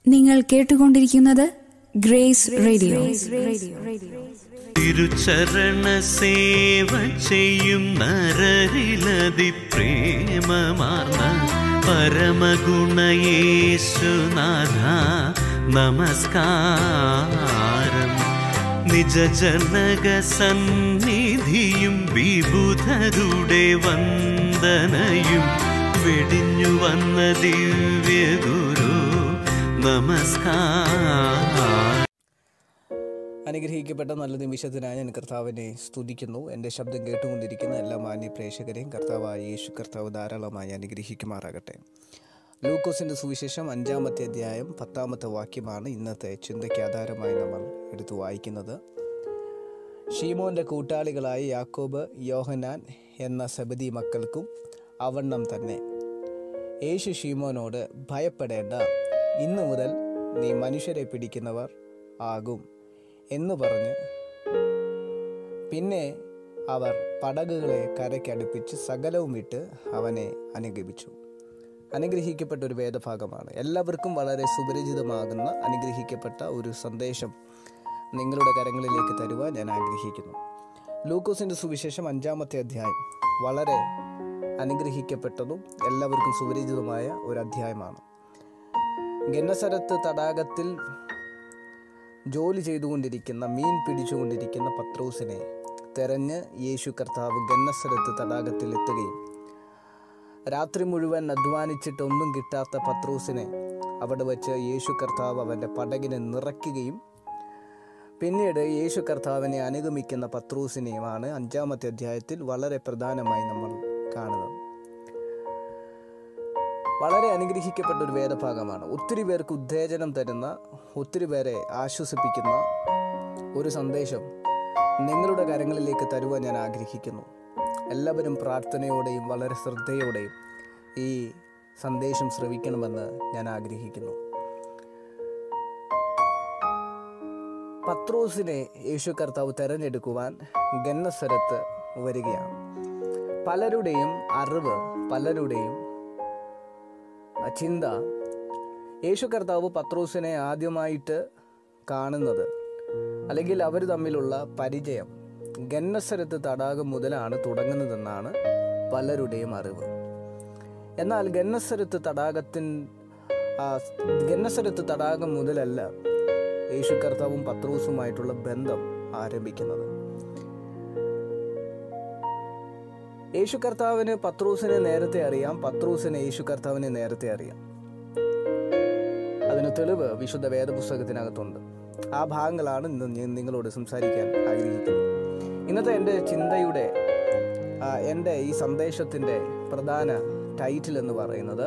നിങ്ങൾ കേട്ടുകൊണ്ടിരിക്കുന്നത് grace radio. തിരുചരണ സേവ ചെയ്യും നരരിലതി പ്രേമമാർന്ന പരമഗുണയേശുനാഥ നമസ്കാരം. നിജജനക സന്നിധിയും വിബുധരുടെ വന്ദനയും വെടിഞ്ഞു വന്ന ദിവ്യഗുരു നമസ്കാരം. അനുഗ്രഹിക്കപ്പെട്ട നല്ല നിമിഷത്തിനായി ഞാൻ കർത്താവിനെ സ്തുതിക്കുന്നു. എൻ്റെ ശബ്ദം കേട്ടുകൊണ്ടിരിക്കുന്ന എല്ലാ മാന്യ പ്രേക്ഷകരെയും കർത്താവായ യേശു കർത്താവ് ധാരാളമായി അനുഗ്രഹിക്കുമാറാകട്ടെ. ലൂക്കോസിൻ്റെ സുവിശേഷം 5-ാമത്തെ അധ്യായം 10-ാമത്തെ വാക്യമാണ് ഇന്നത്തെ ചിന്തയ്ക്ക് ആധാരമായി നമ്മൾ എടുത്തു വായിക്കുന്നത്. ശീമോൻ്റെ കൂട്ടാളികളായ യാക്കോബ്, യോഹന്നാൻ എന്ന സെബദി മക്കൾക്കും അവണ്ണം തന്നെ യേശു ശീമോനോട്, ഭയപ്പെടേണ്ട, ഇന്നു മുതൽ നീ മനുഷ്യരെ പിടിക്കുന്നവർ ആകും എന്നു പറഞ്ഞ് പിന്നെ അവർ പടകുകളെ കരയ്ക്കടുപ്പിച്ച് സകലവും വിട്ട് അവനെ അനുഗമിച്ചു. അനുഗ്രഹിക്കപ്പെട്ട ഒരു വേദഭാഗമാണ്. എല്ലാവർക്കും വളരെ സുപരിചിതമാകുന്ന അനുഗ്രഹിക്കപ്പെട്ട ഒരു സന്ദേശം നിങ്ങളുടെ കരങ്ങളിലേക്ക് തരുവാൻ ഞാൻ ആഗ്രഹിക്കുന്നു. ലൂക്കോസിൻ്റെ സുവിശേഷം 5-ാമത്തെ അധ്യായം വളരെ അനുഗ്രഹിക്കപ്പെട്ടതും എല്ലാവർക്കും സുപരിചിതമായ ഒരു അധ്യായമാണ്. ഗന്നസരത്ത് തടാകത്തിൽ ജോലി ചെയ്തുകൊണ്ടിരിക്കുന്ന, മീൻ പിടിച്ചുകൊണ്ടിരിക്കുന്ന പത്രോസിനെ തെരഞ്ഞ് യേശു കർത്താവ് ഗന്നസരത്ത് തടാകത്തിൽ എത്തുകയും രാത്രി മുഴുവൻ അധ്വാനിച്ചിട്ടൊന്നും കിട്ടാത്ത പത്രോസിനെ അവിടെ വച്ച് യേശു കർത്താവ് അവൻ്റെ പടകിനെ നിറയ്ക്കുകയും പിന്നീട് യേശു കർത്താവിനെ അനുഗമിക്കുന്ന പത്രോസിനെയുമാണ് 5-ാമത്തെ അധ്യായത്തിൽ വളരെ പ്രധാനമായി നമ്മൾ കാണുന്നത്. വളരെ അനുഗ്രഹിക്കപ്പെട്ട ഒരു വേദഭാഗമാണ്. ഒത്തിരി പേർക്ക് ഉത്തേജനം തരുന്ന, ഒത്തിരി പേരെ ആശ്വസിപ്പിക്കുന്ന ഒരു സന്ദേശം നിങ്ങളുടെ കരങ്ങളിലേക്ക് തരുവാൻ ഞാൻ ആഗ്രഹിക്കുന്നു. എല്ലാവരും പ്രാർത്ഥനയോടെയും വളരെ ശ്രദ്ധയോടെയും ഈ സന്ദേശം ശ്രവിക്കണമെന്ന് ഞാൻ ആഗ്രഹിക്കുന്നു. പത്രോസിനെ യേശു കർത്താവ് തെരഞ്ഞെടുക്കുവാൻ ഗന്നസരത്ത് വരികയാണ്. പലരുടെയും അറിവ്, പലരുടെയും ചിന്ത, യേശു കർത്താവ് പത്രോസിനെ ആദ്യമായിട്ട് കാണുന്നത് അല്ലെങ്കിൽ അവർ തമ്മിലുള്ള പരിചയം ഗന്നസരത്ത് തടാകം മുതലാണ് തുടങ്ങുന്നതെന്നാണ് പലരുടെയും അറിവ്. എന്നാൽ ഗന്നസരത്ത് തടാകം മുതലല്ല യേശു കർത്താവും പത്രോസുമായിട്ടുള്ള ബന്ധം ആരംഭിക്കുന്നത്. യേശു കർത്താവിന് പത്രോസിനെ നേരത്തെ അറിയാം, പത്രോസിന് യേശു കർത്താവിനെ നേരത്തെ അറിയാം. അതിന് തെളിവ് വിശുദ്ധ വേദപുസ്തകത്തിനകത്തുണ്ട്. ആ ഭാഗങ്ങളാണ് ഇന്ന് ഞാൻ നിങ്ങളോട് സംസാരിക്കാൻ ആഗ്രഹിക്കുന്നത്. ഇന്നത്തെ എൻ്റെ ചിന്തയുടെ, എൻ്റെ ഈ സന്ദേശത്തിൻ്റെ പ്രധാന ടൈറ്റിൽ എന്ന് പറയുന്നത്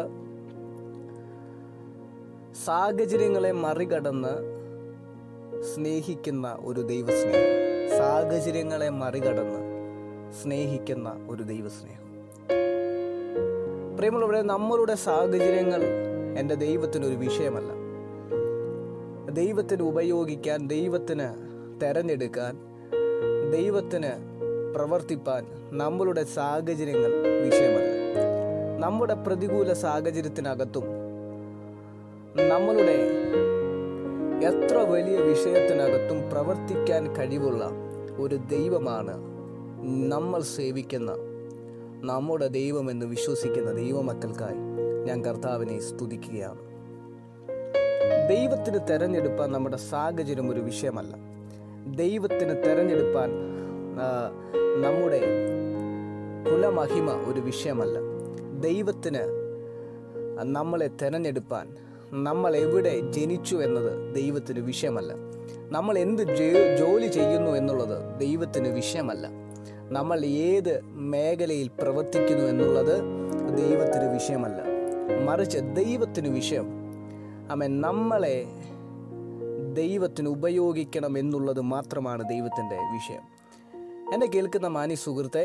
സാഹചര്യങ്ങളെ മറികടന്ന് സ്നേഹിക്കുന്ന ഒരു ദൈവസ്നേഹം. സാഹചര്യങ്ങളെ മറികടന്ന് സ്നേഹിക്കുന്ന ഒരു ദൈവസ്നേഹം. പ്രിയമുള്ളവരെ, നമ്മളുടെ സാഹചര്യങ്ങൾ എൻ്റെ ദൈവത്തിനൊരു വിഷയമല്ല. ദൈവത്തിന് ഉപയോഗിക്കാൻ, ദൈവത്തിന് തെരഞ്ഞെടുക്കാൻ, ദൈവത്തിന് പ്രവർത്തിപ്പാൻ നമ്മളുടെ സാഹചര്യങ്ങൾ വിഷയമല്ല. നമ്മുടെ പ്രതികൂല സാഹചര്യത്തിനകത്തും നമ്മളുടെ എത്ര വലിയ വിഷയത്തിനകത്തും പ്രവർത്തിക്കാൻ കഴിവുള്ള ഒരു ദൈവമാണ് നമ്മൾ സേവിക്കുന്ന, നമ്മുടെ ദൈവമെന്ന് വിശ്വസിക്കുന്ന ദൈവമക്കൾക്കായി ഞാൻ കർത്താവിനെ സ്തുതിക്കുകയാണ്. ദൈവത്തിന് തെരഞ്ഞെടുപ്പാൻ നമ്മുടെ സാഹചര്യം ഒരു വിഷയമല്ല. ദൈവത്തിന് തെരഞ്ഞെടുപ്പാൻ നമ്മുടെ കുലമഹിമ ഒരു വിഷയമല്ല. ദൈവത്തിന് നമ്മളെ തെരഞ്ഞെടുപ്പാൻ നമ്മൾ എവിടെ ജനിച്ചു എന്നത് ദൈവത്തിന് വിഷയമല്ല. നമ്മൾ എന്ത് ജോലി ചെയ്യുന്നു എന്നുള്ളത് ദൈവത്തിന് വിഷയമല്ല. നമ്മൾ ഏത് മേഖലയിൽ പ്രവർത്തിക്കുന്നു എന്നുള്ളത് ദൈവത്തിന് വിഷയമല്ല. മറിച്ച് ദൈവത്തിന് വിഷയം നമ്മളെ ദൈവത്തിന് ഉപയോഗിക്കണം എന്നുള്ളത് മാത്രമാണ് ദൈവത്തിൻ്റെ വിഷയം. എന്നെ കേൾക്കുന്ന മാന്യ സുഹൃത്തെ,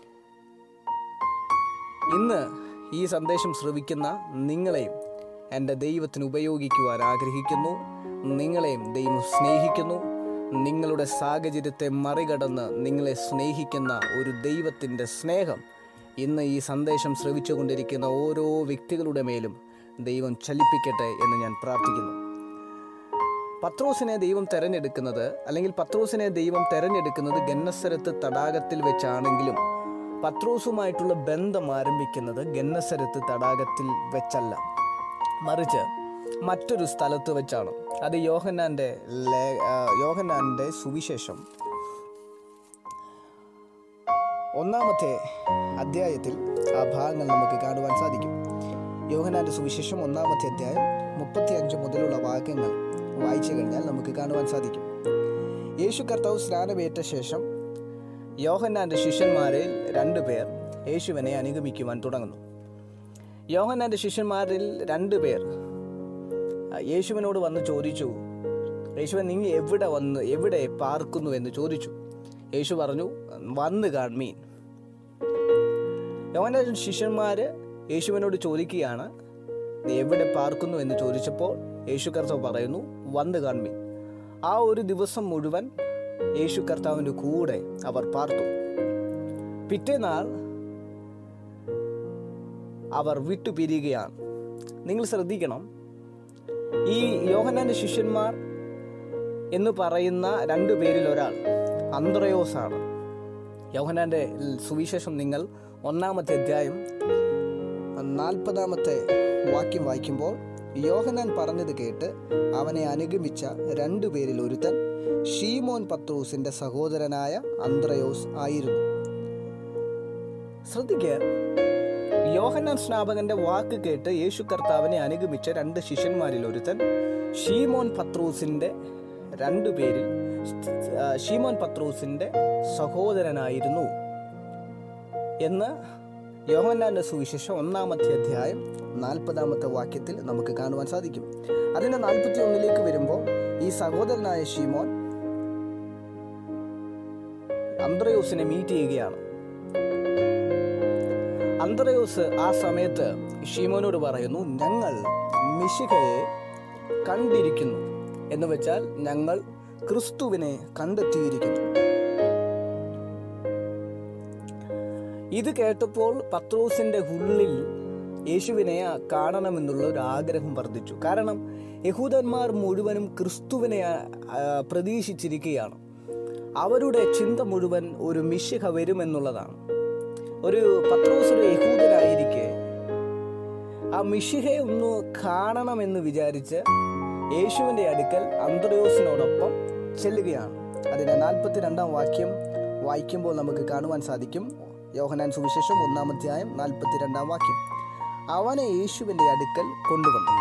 ഇന്ന് ഈ സന്ദേശം ശ്രവിക്കുന്ന നിങ്ങളെയും എൻ്റെ ദൈവത്തിന് ഉപയോഗിക്കുവാൻ ആഗ്രഹിക്കുന്നു. നിങ്ങളെയും ദൈവം സ്നേഹിക്കുന്നു. നിങ്ങളുടെ സാഹചര്യത്തെ മറികടന്ന് നിങ്ങളെ സ്നേഹിക്കുന്ന ഒരു ദൈവത്തിൻ്റെ സ്നേഹം ഇന്ന് ഈ സന്ദേശം ശ്രവിച്ചുകൊണ്ടിരിക്കുന്ന ഓരോ വ്യക്തികളുടെ മേലും ദൈവം ചലിപ്പിക്കട്ടെ എന്ന് ഞാൻ പ്രാർത്ഥിക്കുന്നു. പത്രോസിനെ ദൈവം തെരഞ്ഞെടുക്കുന്നത് ഗന്നസരത്ത് തടാകത്തിൽ വെച്ചാണെങ്കിലും പത്രോസുമായിട്ടുള്ള ബന്ധം ആരംഭിക്കുന്നത് ഗന്നസരത്ത് തടാകത്തിൽ വെച്ചല്ല, മറിച്ച് മറ്റൊരു സ്ഥലത്ത് വെച്ചാണ്. അത് യോഹന്നാന്റെ സുവിശേഷം 1-ാമത്തെ അധ്യായത്തിൽ ആ ഭാഗങ്ങൾ നമുക്ക് കാണുവാൻ സാധിക്കും. യോഹന്നാന്റെ സുവിശേഷം 1-ാമത്തെ അധ്യായം 35 മുതലുള്ള വാക്യങ്ങൾ വായിച്ചു കഴിഞ്ഞാൽ നമുക്ക് കാണുവാൻ സാധിക്കും. യേശു കർത്താവ് സ്നാനമേറ്റ ശേഷം യോഹന്നാന്റെ ശിഷ്യന്മാരിൽ 2 പേർ യേശുവിനെ അനുഗമിക്കുവാൻ തുടങ്ങുന്നു. യോഹന്നാന്റെ ശിഷ്യന്മാരിൽ 2 പേർ യേശുവിനോട് വന്ന് ചോദിച്ചു, യേശുവൻ നീ എവിടെ പാർക്കുന്നു എന്ന് ചോദിച്ചു. യേശു പറഞ്ഞു, വന്ന് കാൺമീൻ. യോഹന്നാന്റെ ശിഷ്യന്മാര് യേശുവിനോട് ചോദിക്കുകയാണ്, നീ എവിടെ പാർക്കുന്നു എന്ന് ചോദിച്ചപ്പോൾ യേശു കർത്താവ് പറയുന്നു, വന്ന് കാൺമീൻ. ആ ഒരു ദിവസം മുഴുവൻ യേശു കർത്താവിൻ്റെ കൂടെ അവർ പാർത്തു. പിറ്റേന്നാൾ അവർ വിട്ടുപിരിയുകയാണ്. നിങ്ങൾ ശ്രദ്ധിക്കണം, ഈ യോഹന്നാന്റെ ശിഷ്യന്മാർ എന്ന് പറയുന്ന 2 പേരിൽ ഒരാൾ അന്ത്രയോസാണ്. യോഹന്നാന്റെ സുവിശേഷം നിങ്ങൾ 1-ാമത്തെ അധ്യായം 40-ാമത്തെ വാക്യം വായിക്കുമ്പോൾ, യോഹന്നാൻ പറഞ്ഞത് കേട്ട് അവനെ അനുഗമിച്ച 2 പേരിൽ ഒരുത്തൻ ശീമോൻ പത്രോസിന്റെ സഹോദരനായ അന്ത്രയോസ് ആയിരുന്നു. ശ്രദ്ധിക്കുക, യോഹന്നാൻ സ്നാപകന്റെ വാക്ക് കേട്ട് യേശു കർത്താവിനെ അനുഗമിച്ച 2 ശിഷ്യന്മാരിൽ ഒരുത്തൻ ശീമോൻ പത്രോസിന്റെ സഹോദരനായിരുന്നു എന്ന് യോഹന്നാന്റെ സുവിശേഷം 1-ാമത്തെ അധ്യായം 40-ാമത്തെ വാക്യത്തിൽ നമുക്ക് കാണുവാൻ സാധിക്കും. അതിന്റെ 41-ലേക്ക് വരുമ്പോൾ ഈ സഹോദരനായ ശീമോൻ അന്ത്രയോസിനെ മീറ്റ് ചെയ്യുകയാണ്. അന്ത്രയോസ് ആ സമയത്ത് ശീമോനോട് പറയുന്നു, ഞങ്ങൾ മിശിഹയെ കണ്ടിരിക്കുന്നു, എന്ന് വെച്ചാൽ ഞങ്ങൾ ക്രിസ്തുവിനെ കണ്ടെത്തിയിരിക്കുന്നു. ഇത് കേട്ടപ്പോൾ പത്രോസിന്റെ ഉള്ളിൽ യേശുവിനെ കാണണമെന്നുള്ള ഒരു ആഗ്രഹം വർദ്ധിച്ചു. കാരണം യഹൂദന്മാർ മുഴുവനും ക്രിസ്തുവിനെ പ്രതീക്ഷിച്ചിരിക്കുകയാണ്. അവരുടെ ചിന്ത മുഴുവൻ ഒരു മിശിഹ വരുമെന്നുള്ളതാണ്. പത്രോസ് ഒരു യഹൂദനായിരിക്കെ ആ മിശിഹയെ ഒന്ന് കാണണമെന്ന് വിചാരിച്ച് യേശുവിൻ്റെ അടുക്കൽ അന്ത്രയോസിനോടൊപ്പം ചെല്ലുകയാണ്. അതിന് 42-ാം വാക്യം വായിക്കുമ്പോൾ നമുക്ക് കാണുവാൻ സാധിക്കും. യോഹന്നാൻ സുവിശേഷം 1-ാം അധ്യായം 42-ാം വാക്യം. അവനെ യേശുവിൻ്റെ അടുക്കൽ കൊണ്ടുവന്നു.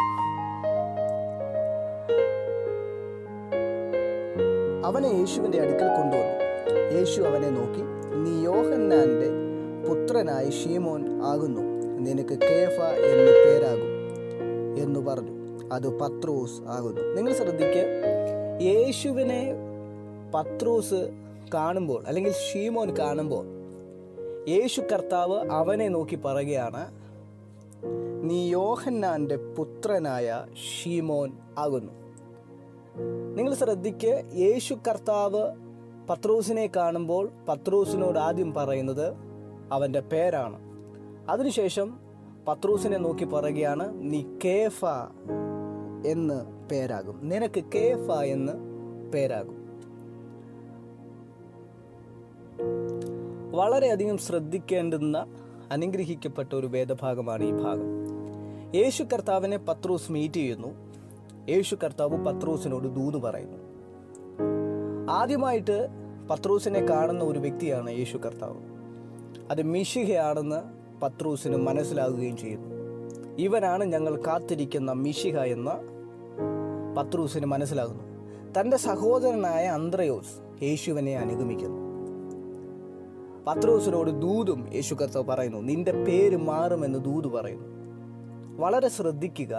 യേശു അവനെ നോക്കി, നീ യോഹന്നാന്റെ പുത്രനായ ശീമോൻ ആകുന്നു, നിനക്ക് കേഫ എന്ന് പേരാകും എന്ന് പറഞ്ഞു. അത് പത്രോസ് ആകുന്നു. നിങ്ങൾ ശ്രദ്ധിക്കുക, യേശുവിനെ പത്രോസ് കാണുമ്പോൾ അല്ലെങ്കിൽ ശീമോൻ കാണുമ്പോൾ യേശു കർത്താവ് അവനെ നോക്കി പറയുകയാണ്, നീ യോഹന്നാന്റെ പുത്രനായ ശീമോൻ ആകുന്നു. നിങ്ങൾ ശ്രദ്ധിക്കുക, യേശു കർത്താവ് പത്രോസിനെ കാണുമ്പോൾ പത്രോസിനോട് ആദ്യം പറയുന്നത് അവൻ്റെ പേരാണ്. അതിനുശേഷം പത്രോസിനെ നോക്കി പറയുകയാണ്, നീ കേഫ എന്ന് പേരാകും, നിനക്ക് കേഫ എന്ന് പേരാകും. വളരെയധികം ശ്രദ്ധിക്കേണ്ടുന്ന അനുഗ്രഹിക്കപ്പെട്ട ഒരു വേദഭാഗമാണ് ഈ ഭാഗം. യേശു കർത്താവിനെ പത്രോസ് മീറ്റ് ചെയ്യുന്നു. യേശു കർത്താവ് പത്രോസിനോട് ദൂത് പറയുന്നു. ആദ്യമായിട്ട് പത്രോസിനെ കാണുന്ന ഒരു വ്യക്തിയാണ് യേശു കർത്താവ്. അത് മിശിഹയാണെന്ന് പത്രോസിന് മനസ്സിലാകുകയും ചെയ്യുന്നു. ഇവനാണ് ഞങ്ങൾ കാത്തിരിക്കുന്ന മിശിഹ എന്ന് പത്രോസിന് മനസ്സിലാകുന്നു. തൻ്റെ സഹോദരനായ അന്ത്രയോസ് യേശുവിനെ അനുഗമിക്കുന്നു. പത്രോസിനോട് ദൂതും യേശു കർത്താവ് പറയുന്നു, നിന്റെ പേര് മാറുമെന്ന് ദൂത് പറയുന്നു. വളരെ ശ്രദ്ധിക്കുക,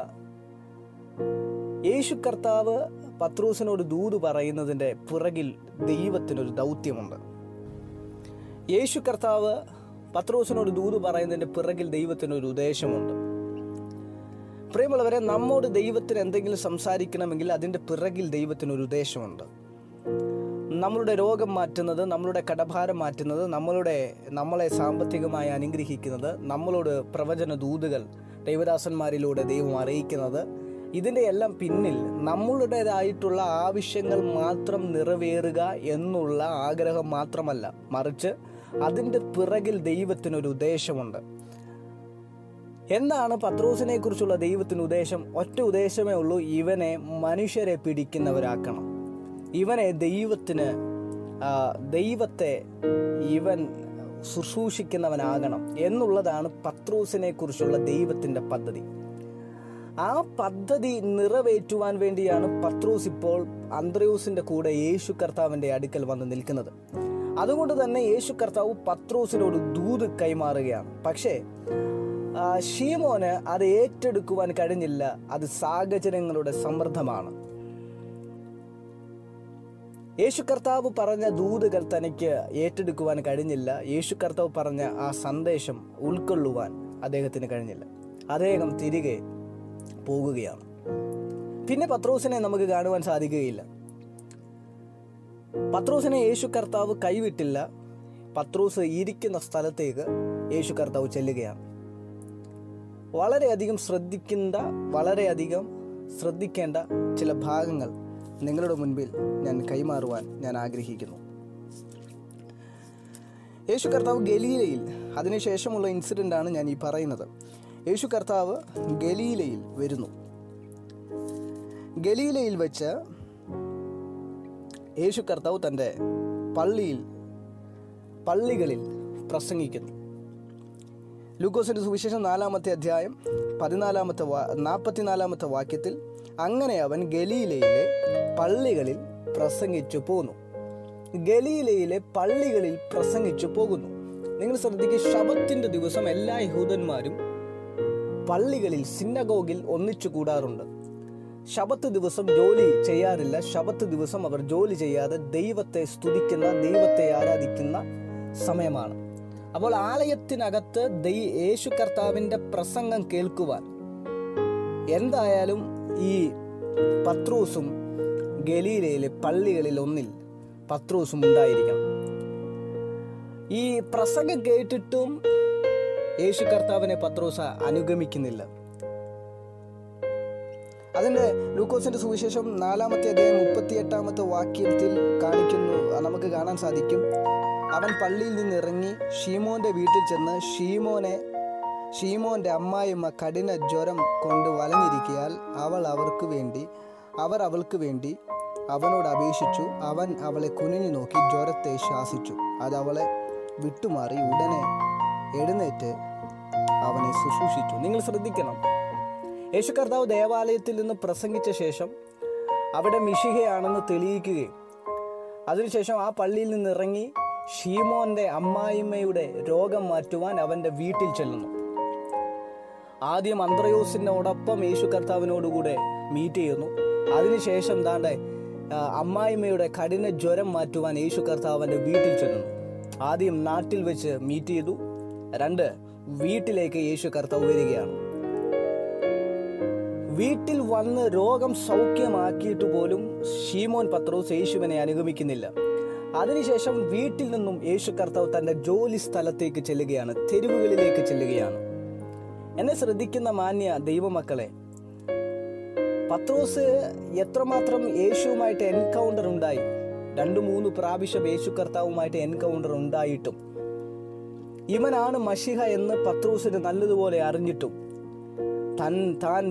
യേശു കർത്താവ് പത്രോസിനോട് ദൂത് പറയുന്നതിൻ്റെ പുറകിൽ ദൈവത്തിനൊരു ദൗത്യമുണ്ട്. യേശു കർത്താവ് പത്രോസിനോട് ദൂത് പറയുന്നതിൻ്റെ പിറകിൽ ദൈവത്തിനൊരു ഉദ്ദേശമുണ്ട്. പ്രിയമുള്ളവരെ, നമ്മോട് ദൈവത്തിന് എന്തെങ്കിലും സംസാരിക്കണമെങ്കിൽ അതിൻ്റെ പിറകിൽ ദൈവത്തിനൊരു ഉദ്ദേശമുണ്ട്. നമ്മളുടെ രോഗം മാറ്റുന്നത്, നമ്മളുടെ കടഭാരം മാറ്റുന്നത്, നമ്മളെ സാമ്പത്തികമായി അനുഗ്രഹിക്കുന്നത്, നമ്മളോട് പ്രവചന ദൂതുകൾ ദൈവദാസന്മാരിലൂടെ ദൈവം അറിയിക്കുന്നത് ഇതിൻ്റെ എല്ലാം പിന്നിൽ നമ്മളുടേതായിട്ടുള്ള ആവശ്യങ്ങൾ മാത്രം നിറവേറുക എന്നുള്ള ആഗ്രഹം മാത്രമല്ല, മറിച്ച് അതിൻ്റെ പിറകിൽ ദൈവത്തിനൊരു ഉദ്ദേശമുണ്ട്. എന്താണ് പത്രോസിനെ കുറിച്ചുള്ള ദൈവത്തിന് ഉദ്ദേശം? ഒറ്റ ഉദ്ദേശമേ ഉള്ളൂ, ഇവനെ മനുഷ്യരെ പിടിക്കുന്നവരാക്കണം, ഇവനെ ദൈവത്തെ ഇവൻ ശുശ്രൂഷിക്കുന്നവനാകണം എന്നുള്ളതാണ് പത്രോസിനെ കുറിച്ചുള്ള ദൈവത്തിൻ്റെ പദ്ധതി. ആ പദ്ധതി നിറവേറ്റുവാൻ വേണ്ടിയാണ് പത്രോസ് ഇപ്പോൾ അന്ത്രയോസിൻ്റെ കൂടെ യേശു കർത്താവിൻ്റെ അടുക്കൽ വന്ന് നിൽക്കുന്നത്. അതുകൊണ്ട് തന്നെ യേശു കർത്താവ് പത്രോസിനോട് ദൂത് കൈമാറുകയാണ്. പക്ഷേ ശീമോന് അത് ഏറ്റെടുക്കുവാൻ കഴിഞ്ഞില്ല. അത് സാഹചര്യങ്ങളുടെ സമ്മർദ്ദമാണ്. യേശു കർത്താവ് പറഞ്ഞ ദൂതുകൾ തനിക്ക് ഏറ്റെടുക്കുവാൻ കഴിഞ്ഞില്ല. യേശു കർത്താവ് പറഞ്ഞ ആ സന്ദേശം ഉൾക്കൊള്ളുവാൻ അദ്ദേഹത്തിന് കഴിഞ്ഞില്ല. അദ്ദേഹം തിരികെ പോകുകയാണ്. പിന്നെ പത്രോസിനെ നമുക്ക് കാണുവാൻ സാധിക്കുകയില്ല. പത്രോസിനെ യേശു കർത്താവ് കൈവിട്ടില്ല. പത്രോസ് ഇരിക്കുന്ന സ്ഥലത്തേക്ക് യേശു കർത്താവ് ചെല്ലുകയാണ്. വളരെയധികം ശ്രദ്ധിക്കേണ്ട ചില ഭാഗങ്ങൾ നിങ്ങളുടെ മുൻപിൽ ഞാൻ കൈമാറുവാൻ ഞാൻ ആഗ്രഹിക്കുന്നു. യേശു കർത്താവ് ഗലീലയിൽ, അതിനുശേഷമുള്ള ഇൻസിഡൻ്റാണ് ഞാൻ ഈ പറയുന്നത്. യേശു കർത്താവ് ഗലീലയിൽ വരുന്നു. ഗലീലയിൽ വെച്ച് യേശു കർത്താവ് തൻ്റെ പള്ളികളിൽ പ്രസംഗിക്കുന്നു. ലൂക്കോസിന്റെ സുവിശേഷം 4-ാമത്തെ അധ്യായം 44-ാമത്തെ വാക്യത്തിൽ, അങ്ങനെ അവൻ ഗലീലയിലെ പള്ളികളിൽ പ്രസംഗിച്ചു പോന്നു. ഗലീലയിലെ പള്ളികളിൽ പ്രസംഗിച്ചു പോകുന്നു. നിങ്ങൾ ശ്രദ്ധിക്കുക, ശബത്തിന്റെ ദിവസം എല്ലാ യഹൂദന്മാരും പള്ളികളിൽ, സിനഗോഗിൽ ഒന്നിച്ചു കൂടാറുണ്ട്. ശബത്ത് ദിവസം ജോലി ചെയ്യാറില്ല. ശബത്ത് ദിവസം അവർ ജോലി ചെയ്യാതെ ദൈവത്തെ സ്തുതിക്കുന്ന, ദൈവത്തെ ആരാധിക്കുന്ന സമയമാണ്. അപ്പോൾ ആലയത്തിനകത്ത് യേശു കർത്താവിൻ്റെ പ്രസംഗം കേൾക്കുവാൻ എന്തായാലും ഈ പത്രോസും ഗലീലയിലെ പള്ളികളിൽ ഒന്നിൽ പത്രോസും ഉണ്ടായിരിക്കണം. ഈ പ്രസംഗം കേട്ടിട്ടും യേശു കർത്താവിനെ പത്രോസ് അനുഗമിക്കുന്നില്ല. അതിൻ്റെ ലൂക്കോസിന്റെ സുവിശേഷം 4-ാമത്തെ അധ്യായം 38-ാമത്തെ വാക്യത്തിൽ നമുക്ക് കാണാൻ സാധിക്കും. അവൻ പള്ളിയിൽ നിന്നിറങ്ങി ഷീമോന്റെ വീട്ടിൽ ചെന്ന് ഷീമോന്റെ അമ്മായിമ്മ കഠിന ജ്വരം കൊണ്ട് വലഞ്ഞിരിക്കയാൽ അവർ അവൾക്ക് വേണ്ടി അവനോട് അപേക്ഷിച്ചു. അവൻ അവളെ കുനിഞ്ഞു നോക്കി ജ്വരത്തെ ശാസിച്ചു. അത് അവളെ വിട്ടുമാറി. ഉടനെ എഴുന്നേറ്റ് അവനെ ശുശ്രൂഷിച്ചു. നിങ്ങൾ ശ്രദ്ധിക്കണം, യേശു കർത്താവ് ദേവാലയത്തിൽ നിന്ന് പ്രസംഗിച്ച ശേഷം അവിടെ മിശിഹയാണെന്ന് തെളിയിക്കുകയും അതിനുശേഷം ആ പള്ളിയിൽ നിന്നിറങ്ങി ഷീമോന്റെ അമ്മായിമ്മയുടെ രോഗം മാറ്റുവാൻ അവൻ്റെ വീട്ടിൽ ചെല്ലുന്നു. ആദ്യം അന്ത്രയോസിനോടൊപ്പം യേശു കർത്താവിനോടുകൂടെ മീറ്റ് ചെയ്യുന്നു. അതിനുശേഷം അമ്മായിമ്മയുടെ കഠിന ജ്വരം മാറ്റുവാൻ യേശു കർത്താവിൻ്റെ വീട്ടിൽ ചെല്ലുന്നു. ആദ്യം നാട്ടിൽ വെച്ച് മീറ്റ് ചെയ്തു. 2, വീട്ടിലേക്ക് യേശു കർത്താവ് വരികയാണ്. വീട്ടിൽ വന്ന് രോഗം സൗഖ്യമാക്കിയിട്ട് പോലും ശീമോൻ പത്രോസ് യേശുവിനെ അനുഗമിക്കുന്നില്ല. അതിനുശേഷം വീട്ടിൽ നിന്നും യേശു കർത്താവ് തൻ്റെ ജോലി സ്ഥലത്തേക്ക് ചെല്ലുകയാണ്, തെരുവുകളിലേക്ക് ചെല്ലുകയാണ്. എന്നെ ശ്രദ്ധിക്കുന്ന മാന്യ ദൈവമക്കളെ, പത്രോസ് എത്രമാത്രം യേശുവുമായിട്ട് എൻകൗണ്ടർ ഉണ്ടായി, 2-3 പ്രാവശ്യം യേശു കർത്താവുമായിട്ട് എൻകൗണ്ടർ ഉണ്ടായിട്ടും ഇവനാണ് മശിഹ എന്ന് പത്രോസിന് നല്ലതുപോലെ അറിഞ്ഞിട്ടും താൻ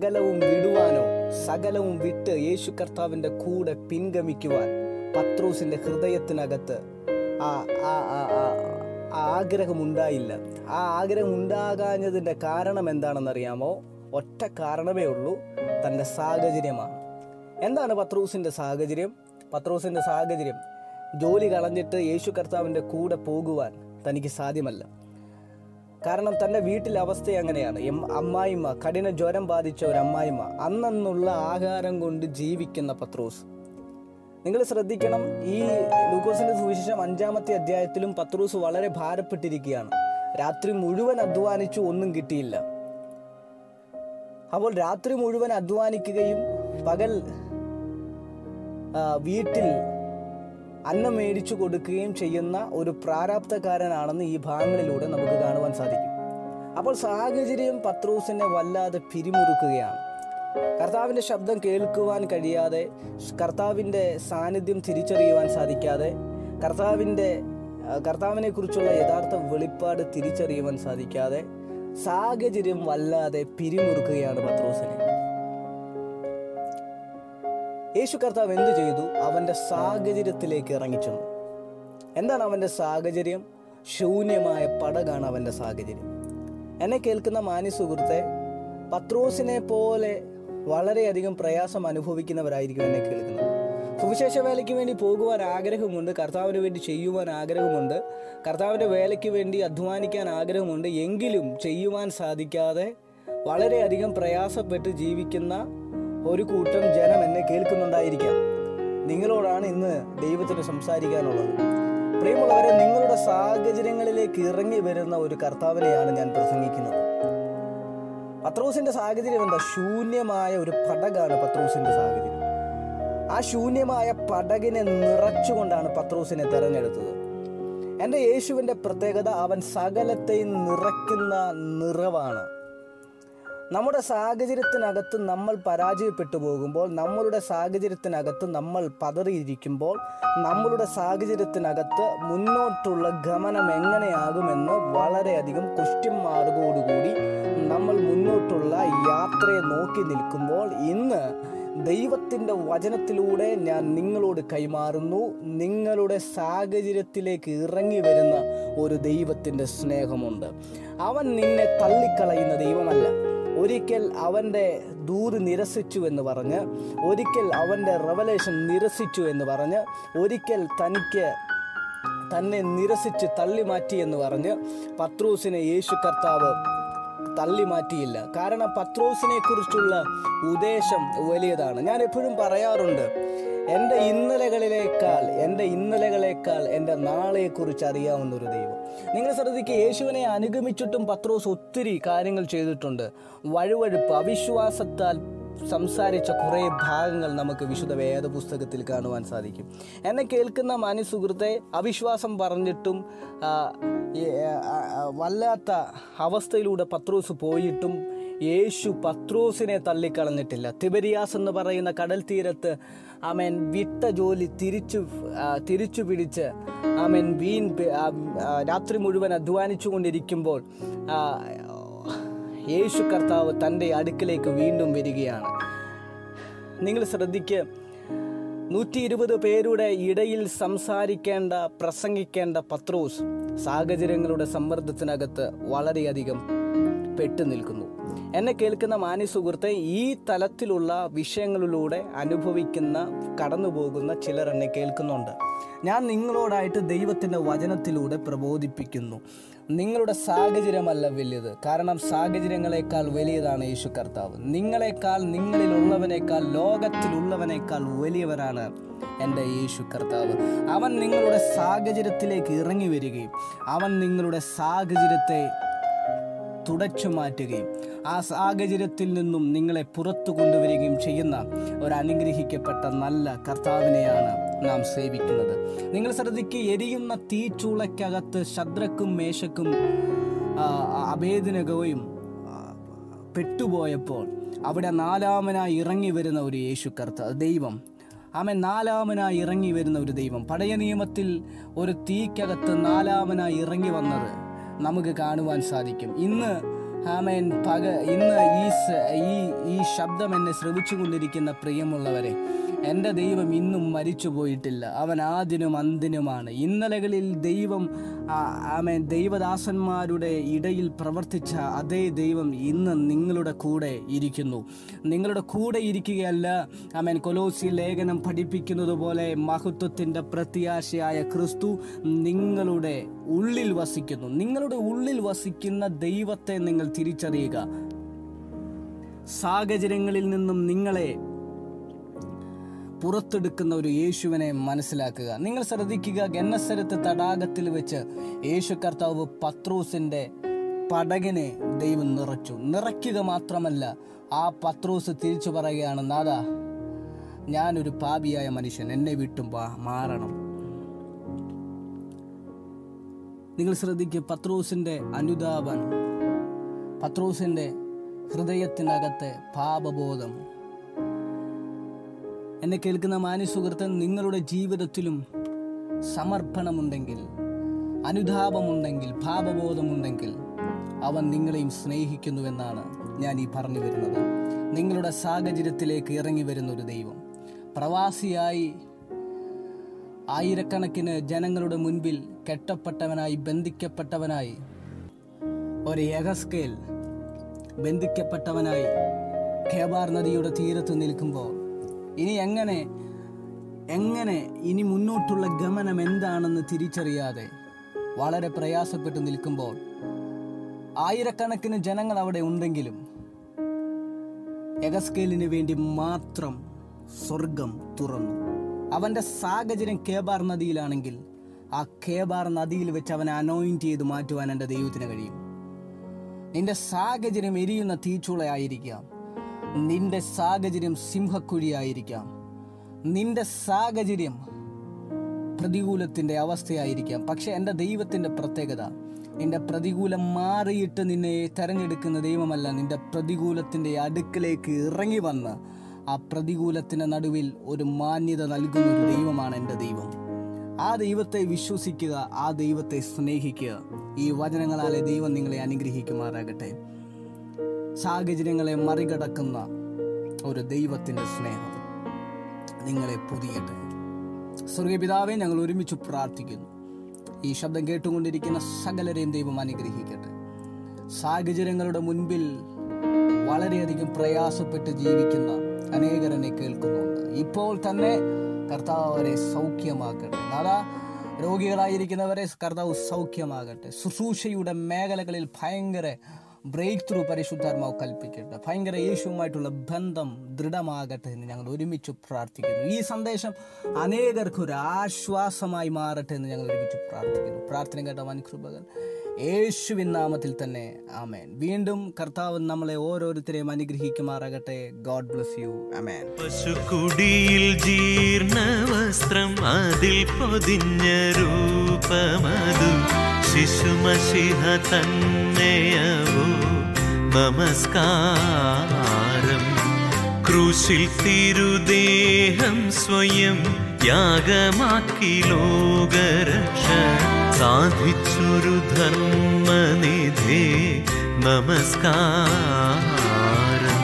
സകലവും വിട്ട് യേശു കർത്താവിൻ്റെ കൂടെ പിൻഗമിക്കുവാൻ പത്രോസിന്റെ ഹൃദയത്തിനകത്ത് ആഗ്രഹമുണ്ടായില്ല. ആ ആഗ്രഹം ഉണ്ടാകാഞ്ഞതിൻ്റെ കാരണം എന്താണെന്നറിയാമോ? ഒറ്റ കാരണമേ ഉള്ളൂ, തൻ്റെ സാഹചര്യമാണ്. എന്താണ് പത്രോസിന്റെ സാഹചര്യം? പത്രോസിന്റെ സാഹചര്യം ജോലി കളഞ്ഞിട്ട് യേശു കർത്താവിൻ്റെ കൂടെ പോകുവാൻ തനിക്ക് സാധ്യമല്ല. കാരണം തൻ്റെ വീട്ടിലെ അവസ്ഥ അങ്ങനെയാണ്. അമ്മായിമ്മ, കഠിന ജ്വരം ബാധിച്ച ഒരു അമ്മായിമ്മ, അന്നുള്ള ആഹാരം കൊണ്ട് ജീവിക്കുന്ന പത്രോസ്. നിങ്ങൾ ശ്രദ്ധിക്കണം, ഈ ലൂക്കോസിന്റെ സുവിശേഷം 5-ാമത്തെ അധ്യായത്തിലും പത്രോസ് വളരെ ഭാരപ്പെട്ടിരിക്കുകയാണ്. രാത്രി മുഴുവൻ അധ്വാനിച്ചു, ഒന്നും കിട്ടിയില്ല. അപ്പോൾ രാത്രി മുഴുവൻ അധ്വാനിക്കുകയും പകൽ വീട്ടിൽ അന്നം മേടിച്ചു കൊടുക്കുകയും ചെയ്യുന്ന ഒരു പ്രാരാബ്ധക്കാരനാണെന്ന് ഈ ഭാഗങ്ങളിലൂടെ നമുക്ക് കാണുവാൻ സാധിക്കും. അപ്പോൾ സാഹചര്യം പത്രോസിനെ വല്ലാതെ പിരിമുറുക്കുകയാണ്. കർത്താവിൻ്റെ ശബ്ദം കേൾക്കുവാൻ കഴിയാതെ, കർത്താവിൻ്റെ സാന്നിധ്യം തിരിച്ചറിയുവാൻ സാധിക്കാതെ, കർത്താവിനെ കുറിച്ചുള്ള യഥാർത്ഥ വെളിപ്പാട് തിരിച്ചറിയുവാൻ സാധിക്കാതെ സാഹചര്യം വല്ലാതെ പിരിമുറുക്കുകയാണ് പത്രോസിനെ. യേശു കർത്താവ് എന്തു ചെയ്തു? അവൻ്റെ സാഹചര്യത്തിലേക്ക് ഇറങ്ങിച്ചെന്നു. എന്താണ് അവൻ്റെ സാഹചര്യം? ശൂന്യമായ പടകാണ് അവൻ്റെ സാഹചര്യം. എന്നെ കേൾക്കുന്ന മാന്യ സുഹൃത്തെ, പത്രോസിനെ പോലെ വളരെയധികം പ്രയാസം അനുഭവിക്കുന്നവരായിരിക്കും എന്നെ കേൾക്കുന്നത്. സുവിശേഷ വേലയ്ക്ക് വേണ്ടി പോകുവാൻ ആഗ്രഹമുണ്ട്, കർത്താവിന് വേണ്ടി ചെയ്യുവാൻ ആഗ്രഹമുണ്ട്, കർത്താവിൻ്റെ വേലയ്ക്ക് വേണ്ടി അധ്വാനിക്കാൻ ആഗ്രഹമുണ്ട്. എങ്കിലും ചെയ്യുവാൻ സാധിക്കാതെ വളരെയധികം പ്രയാസപ്പെട്ട് ജീവിക്കുന്ന ഒരു കൂട്ടം ജനം എന്നെ കേൾക്കുന്നുണ്ടായിരിക്കാം. നിങ്ങളോടാണ് ഇന്ന് ദൈവത്തിന് സംസാരിക്കാനുള്ളത്. പ്രിയമുള്ളവരെ, നിങ്ങളുടെ സാഹചര്യങ്ങളിലേക്ക് ഇറങ്ങി വരുന്ന ഒരു കർത്താവിനെയാണ് ഞാൻ പ്രസംഗിക്കുന്നത്. പത്രോസിന്റെ സാഹചര്യം എന്താ? ശൂന്യമായ ഒരു പടകാണ് പത്രോസിന്റെ സാഹചര്യം. ആ ശൂന്യമായ പടകിനെ നിറച്ചുകൊണ്ടാണ് പത്രോസിനെ തെരഞ്ഞെടുത്തത്. എൻ്റെ യേശുവിൻ്റെ പ്രത്യേകത, അവൻ സകലത്തെയും നിറയ്ക്കുന്ന നിറവാണ്. നമ്മുടെ സാഹചര്യത്തിനകത്ത് നമ്മൾ പരാജയപ്പെട്ടു പോകുമ്പോൾ, നമ്മളുടെ സാഹചര്യത്തിനകത്ത് നമ്മൾ പതറിയിരിക്കുമ്പോൾ, നമ്മളുടെ സാഹചര്യത്തിനകത്ത് മുന്നോട്ടുള്ള ഗമനം എങ്ങനെയാകുമെന്ന് വളരെയധികം ക്വസ്റ്റ്യൻ മാർക്കോടുകൂടി നമ്മൾ മുന്നോട്ടുള്ള യാത്രയെ നോക്കി നിൽക്കുമ്പോൾ, ഇന്ന് ദൈവത്തിൻ്റെ വചനത്തിലൂടെ ഞാൻ നിങ്ങളോട് കൈമാറുന്നു. നിങ്ങളുടെ സാഹചര്യത്തിലേക്ക് ഇറങ്ങി വരുന്ന ഒരു ദൈവത്തിൻ്റെ സ്നേഹമുണ്ട്. അവൻ നിന്നെ തള്ളിക്കളയുന്ന ദൈവമല്ല. ഒരിക്കൽ അവൻ്റെ ദൂത് നിരസിച്ചു എന്ന് പറഞ്ഞ്, ഒരിക്കൽ അവൻ്റെ റെവലേഷൻ നിരസിച്ചു എന്ന് പറഞ്ഞ്, ഒരിക്കൽ തന്നെ നിരസിച്ച് തള്ളിമാറ്റി എന്ന് പറഞ്ഞ് പത്രോസിനെ യേശു കർത്താവ് തള്ളിമാറ്റിയില്ല. കാരണം പത്രോസിനെ കുറിച്ചുള്ള ഉദ്ദേശം വലിയതാണ്. ഞാൻ എപ്പോഴും പറയാറുണ്ട്, എൻ്റെ ഇന്നലകളേക്കാൾ എൻ്റെ നാളെക്കുറിച്ച് അറിയാവുന്ന ഒരു ദൈവം. നിങ്ങൾ ശ്രദ്ധിക്കുക, യേശുവിനെ അനുഗമിച്ചിട്ടും പത്രോസ് ഒത്തിരി കാര്യങ്ങൾ ചെയ്തിട്ടുണ്ട്. വഴുവഴുപ്പ്, അവിശ്വാസത്താൽ സംസാരിച്ച കുറേ ഭാഗങ്ങൾ നമുക്ക് വിശുദ്ധ വേദപുസ്തകത്തിൽ കാണുവാൻ സാധിക്കും. എന്നെ കേൾക്കുന്ന മാന്യ സുഹൃത്തെ, അവിശ്വാസം പറഞ്ഞിട്ടും വല്ലാത്ത അവസ്ഥയിലൂടെ പത്രോസ് പോയിട്ടും യേശു പത്രോസിനെ തള്ളിക്കളഞ്ഞിട്ടില്ല. തിബരിയാസ് എന്ന് പറയുന്ന കടൽ തീരത്ത് വിട്ട ജോലി തിരിച്ചു പിടിച്ച് രാത്രി മുഴുവൻ അധ്വാനിച്ചു കൊണ്ടിരിക്കുമ്പോൾ യേശു കർത്താവ് തൻ്റെ അടുക്കിലേക്ക് വീണ്ടും വരികയാണ്. നിങ്ങൾ ശ്രദ്ധിക്കുക, 120 പേരുടെ ഇടയിൽ പ്രസംഗിക്കേണ്ട പത്രോസ് സാഹചര്യങ്ങളുടെ സമ്മർദ്ദത്തിനകത്ത് വളരെയധികം പെട്ടു നിൽക്കുന്നു. എന്നെ കേൾക്കുന്ന മാന്യ സുഹൃത്തെ, ഈ തലത്തിലുള്ള വിഷയങ്ങളിലൂടെ കടന്നു പോകുന്ന ചിലർ എന്നെ കേൾക്കുന്നുണ്ട്. ഞാൻ നിങ്ങളോടായിട്ട് ദൈവത്തിൻ്റെ വചനത്തിലൂടെ പ്രബോധിപ്പിക്കുന്നു. നിങ്ങളുടെ സാഹചര്യമല്ല വലിയത്, കാരണം സാഹചര്യങ്ങളെക്കാൾ വലിയതാണ് യേശു കർത്താവ്. നിങ്ങളിലുള്ളവനേക്കാൾ, ലോകത്തിലുള്ളവനേക്കാൾ വലിയവരാണ് എൻ്റെ യേശു കർത്താവ്. അവൻ നിങ്ങളുടെ സാഹചര്യത്തിലേക്ക് ഇറങ്ങി വരികയും അവൻ നിങ്ങളുടെ സാഹചര്യത്തെ തുടച്ചു മാറ്റുകയും ആ സാഹചര്യത്തിൽ നിന്നും നിങ്ങളെ പുറത്തു കൊണ്ടുവരികയും ചെയ്യുന്ന ഒരു അനുഗ്രഹിക്കപ്പെട്ട നല്ല കർത്താവിനെയാണ് നാം സേവിക്കുന്നത്. നിങ്ങൾ ശ്രദ്ധിക്കുക, എരിയുന്ന തീച്ചൂളയ്ക്കകത്ത് ശദ്രക്കും മേശക്കും അബേദ്നെഗോയും പെട്ടുപോയപ്പോൾ അവിടെ നാലാമനായി ഇറങ്ങി വരുന്ന ഒരു യേശു കർത്താവ് ദൈവം, നാലാമനായി ഇറങ്ങി വരുന്ന ഒരു ദൈവം. പഴയ നിയമത്തിൽ ഒരു തീക്കകത്ത് നാലാമനായി ഇറങ്ങി വന്നത് നമുക്ക് കാണുവാൻ സാധിക്കും. ഇന്ന് ഈ ശബ്ദം എന്നെ ശ്രവിച്ചു കൊണ്ടിരിക്കുന്ന പ്രിയമുള്ളവരെ, എൻ്റെ ദൈവം ഇന്നും മരിച്ചു പോയിട്ടില്ല. അവൻ ആദിനും അന്തിനുമാണ്. ഇന്നലകളിൽ ദൈവദാസന്മാരുടെ ഇടയിൽ പ്രവർത്തിച്ച അതേ ദൈവം ഇന്ന് നിങ്ങളുടെ കൂടെ ഇരിക്കുന്നു. നിങ്ങളുടെ കൂടെ ഇരിക്കുകയല്ല, കൊലോസി ലേഖനം പഠിപ്പിക്കുന്നത് പോലെ മഹത്വത്തിൻ്റെ പ്രത്യാശയായ ക്രിസ്തു നിങ്ങളുടെ ഉള്ളിൽ വസിക്കുന്നു. നിങ്ങളുടെ ഉള്ളിൽ വസിക്കുന്ന ദൈവത്തെ നിങ്ങൾ തിരിച്ചറിയുക. സാഹചര്യങ്ങളിൽ നിന്നും നിങ്ങളെ പുറത്തെടുക്കുന്ന ഒരു യേശുവിനെ മനസ്സിലാക്കുക. നിങ്ങൾ ശ്രദ്ധിക്കുക, ഗന്നസരത്ത് തടാകത്തിൽ വെച്ച് യേശു കർത്താവ് പത്രോസിന്റെ പടകിനെ ദൈവം നിറയ്ക്കുക മാത്രമല്ല, ആ പത്രോസ് തിരിച്ചു പറയുകയാണ്, നാഥാ, ഞാനൊരു പാപിയായ മനുഷ്യൻ, എന്നെ വിട്ടും മാറണം. നിങ്ങൾ ശ്രദ്ധിക്കുക, പത്രോസിന്റെ അനുതാപം, പത്രോസിന്റെ ഹൃദയത്തിനകത്തെ പാപബോധം. എന്നെ കേൾക്കുന്ന മാന്യ സുഹൃത്ത്, നിങ്ങളുടെ ജീവിതത്തിലും സമർപ്പണമുണ്ടെങ്കിൽ, അനുതാപമുണ്ടെങ്കിൽ, പാപബോധമുണ്ടെങ്കിൽ അവൻ നിങ്ങളെയും സ്നേഹിക്കുന്നുവെന്നാണ് ഞാൻ ഈ പറഞ്ഞു വരുന്നത്. നിങ്ങളുടെ സാഹചര്യത്തിലേക്ക് ഇറങ്ങി വരുന്ന ഒരു ദൈവം, പ്രവാസിയായി ആയിരക്കണക്കിന് ജനങ്ങളുടെ മുൻപിൽ കെട്ടപ്പെട്ടവനായി, ബന്ധിക്കപ്പെട്ടവനായി, ഒരു യഹസ്കേൽ ബന്ധിക്കപ്പെട്ടവനായി കേബാർ നദിയുടെ തീരത്ത് നിൽക്കുമ്പോൾ ഇനി എങ്ങനെ ഇനി മുന്നോട്ടുള്ള ഗമനം എന്താണെന്ന് തിരിച്ചറിയാതെ വളരെ പ്രയാസപ്പെട്ട് നിൽക്കുമ്പോൾ ആയിരക്കണക്കിന് ജനങ്ങൾ അവിടെ ഉണ്ടെങ്കിലും യഹസ്കേലിന് വേണ്ടി മാത്രം സ്വർഗം തുറന്നു. അവൻ്റെ സാഹചര്യം കേബാർ നദിയിലാണെങ്കിൽ ആ കേബാർ നദിയിൽ വെച്ച് അവനെ അനോയിന്റ് ചെയ്ത് മാറ്റുവാൻ എൻ്റെ ദൈവത്തിന് കഴിയും. നിന്റെ സാഹചര്യം എരിയുന്ന തീച്ചുളയായിരിക്കാം, നിന്റെ സാഹചര്യം സിംഹക്കുഴിയായിരിക്കാം, നിന്റെ സാഹചര്യം പ്രതികൂലത്തിൻ്റെ അവസ്ഥയായിരിക്കാം. പക്ഷെ എൻ്റെ ദൈവത്തിൻ്റെ പ്രത്യേകത, നിന്റെ പ്രതികൂലം മാറിയിട്ട് നിന്നെ തെരഞ്ഞെടുക്കുന്ന ദൈവമല്ല, നിന്റെ പ്രതികൂലത്തിൻ്റെ അടുക്കിലേക്ക് ഇറങ്ങി വന്ന് ആ പ്രതികൂലത്തിൻ്റെ നടുവിൽ ഒരു മാന്യത നൽകുന്ന ഒരു ദൈവമാണ് എൻ്റെ ദൈവം. ആ ദൈവത്തെ വിശ്വസിക്കുക, ആ ദൈവത്തെ സ്നേഹിക്കുക. ഈ വചനങ്ങളാലെ ദൈവം നിങ്ങളെ അനുഗ്രഹിക്കുമാറാകട്ടെ. സാഹചര്യങ്ങളെ മറികടക്കുന്ന ഒരു ദൈവത്തിൻ്റെ സ്നേഹം നിങ്ങളെ പൊതിയട്ടെ. സ്വർഗീയ പിതാവേ, ഞങ്ങൾ ഒരുമിച്ച് പ്രാർത്ഥിക്കുന്നു. ഈ ശബ്ദം കേട്ടുകൊണ്ടിരിക്കുന്ന സകലരെയും ദൈവം അനുഗ്രഹിക്കട്ടെ. സാഹചര്യങ്ങളുടെ മുൻപിൽ വളരെയധികം പ്രയാസപ്പെട്ട് ജീവിക്കുന്ന അനേകരെന്നെ കേൾക്കുന്നുണ്ട്. ഇപ്പോൾ തന്നെ കർത്താവ് അവരെ സൗഖ്യമാക്കട്ടെ. നാളെ രോഗികളായിരിക്കുന്നവരെ കർത്താവ് സൗഖ്യമാകട്ടെ. ശുശ്രൂഷയുടെ മേഖലകളിൽ ഭയങ്കര ബ്രേക്ക് ത്രൂ പരിശുദ്ധാത്മാവ് കൽപ്പിക്കട്ടെ. ഭയങ്കര യേശുവുമായിട്ടുള്ള ബന്ധം ദൃഢമാകട്ടെ എന്ന് ഞങ്ങൾ ഒരുമിച്ച് പ്രാർത്ഥിക്കുന്നു. ഈ സന്ദേശം അനേകർക്കൊരു ആശ്വാസമായി മാറട്ടെ എന്ന് ഞങ്ങൾ ഒരുമിച്ച് പ്രാർത്ഥിക്കുന്നു. പ്രാർത്ഥന കേട്ട വൻകൃപകൾ യേശുവിൻ നാമത്തിൽ തന്നെ ആമേൻ. വീണ്ടും കർത്താവ് നമ്മളെ ഓരോരുത്തരെയും അനുഗ്രഹിക്കുമാറാകട്ടെ. God bless you. ആമേൻ. പശുക്കുടിയിൽ ജീർണവസ്ത്രം, അതിൽ പൊതിഞ്ഞ രൂപമതു ശിശുമശിഹ തന്നെയവോ നമസ്കാരം. ക്രൂശിൽ തിരുദേഹം സ്വയം യാഗമാക്കി ലോകരക്ഷ സാധിച്ചൊരു ധർമ്മനിധേ നമസ്കാരം.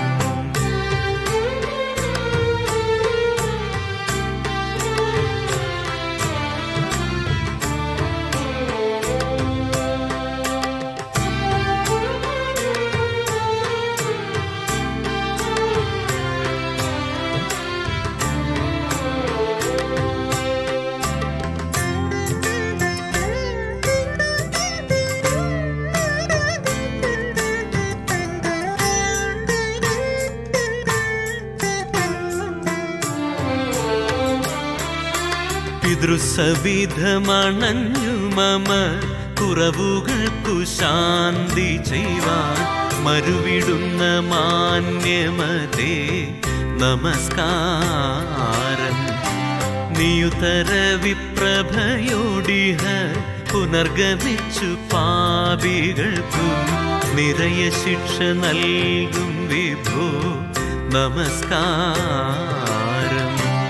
പിതൃസവിധമണഞ്ഞു മമ കുറവുകൾക്കു ശാന്തി ചെയ്യുവാൻ മരുവിടുന്ന മാന്യമതേ നമസ്കാരം. നിയുതര വിപ്രഭയോടിഹ പുനർഗമിച്ചു പാപികൾക്കു നിറയ ശിക്ഷ നൽകും വിഭോ നമസ്കാരം.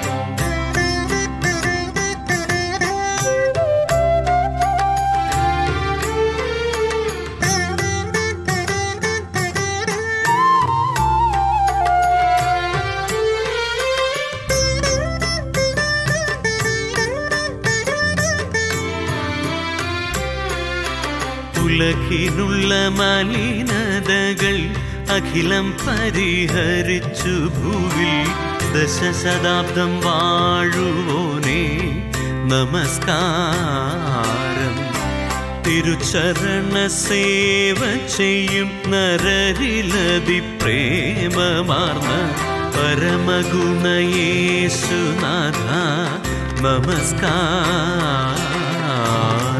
ഉലകിനുള്ള മലിനതകൾ അഖിലം പരിഹരിച്ചു ഭൂവിൽ ദശശതാബ്ദം വാഴുവോനേ നമസ്കാരം. തിരുചരണ സേവ ചെയ്യും നരരിലതി പ്രേമമാർന്ന പരമഗുണയേശുനാഥ നമസ്കാരം.